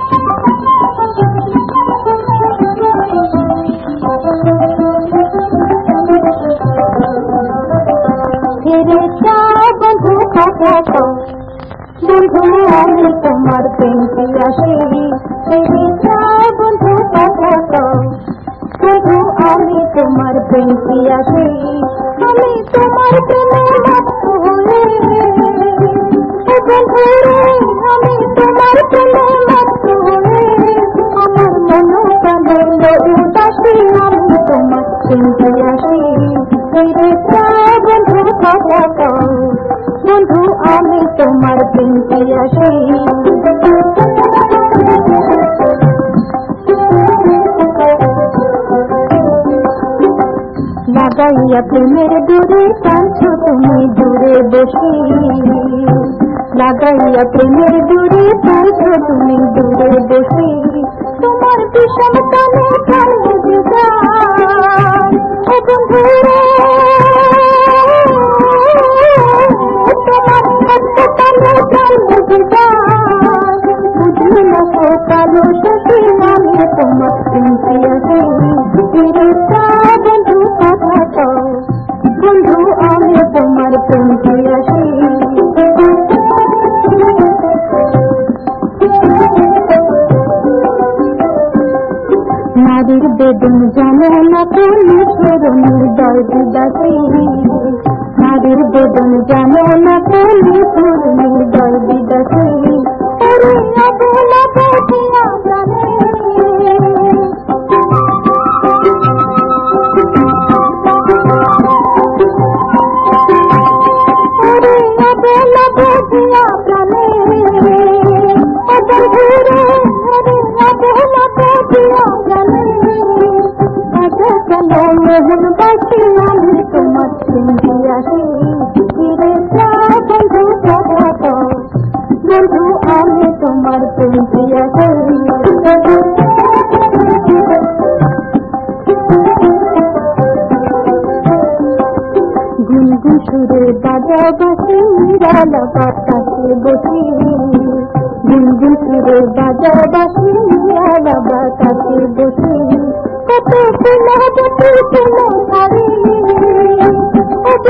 বন্ধু কথা কও বন্ধু আমি তোমার প্রেম পিয়াসী বন্ধু কথা কও বন্ধু আমি তোমার প্রেম পিয়াসী আমি তোমার প্রেমে মত্ত হয়ে বন্ধু আমি তোমার প্রেমে মত্ত হয়ে আমার মন কাঁদল উদাসী আমি তোমার প্রেম পিয়াসী বন্ধু কথা কও বন্ধু আমি তোমার প্রেম পিয়াসী লাগাইয়া প্রেমের দূরে টানছো তুমি দূরে বসি লাগাইয়া প্রেমের দূরে টানছো তুমি দূরে বসি তোমার বিষম কানে কানে জুগান বন্ধু তোমার সত্য কানে কানে জুগান বুঝলি না তো কালো শশী আমি তোমার প্রেম পিয়াসী বন্ধু কথা কও বন্ধু আমি তোমার প্রেম পিয়াসী নারীর বেদন জানে না তুমি ছোড়ো নির্দয় বিদাসী নারীর বেদন জানে না তুমি ছোড়ো নির্দয় বিদাসী অবলা বেদিয়া জানে মোহনবাসী আমি তোমার প্রেম পিয়াসী বন্ধু কথা কও বন্ধু আমি তোমার প্রেম পিয়াসী গুনগুন সুরে বাজা বাসি নিরালা বাতাসে বসি গুনগুন সুরে বাজা বাসি নিরালা বাতাসে বসি কত ফুলবতী ফুল ছাড়ি কত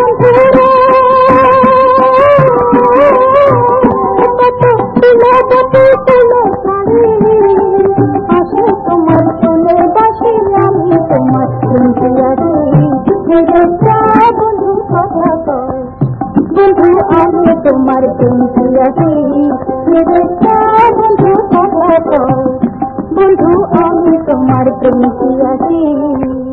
ফুলবতী ফুল ছাড়ি আসে তোমার ফুলে বাসি আমি তোমার প্রেম পিয়াসী বন্ধু কথা কও বন্ধু আমি তোমার প্রেম পিয়াসী বন্ধু কথা কও বন্ধু আমি তোমার প্রেম পিয়াসী।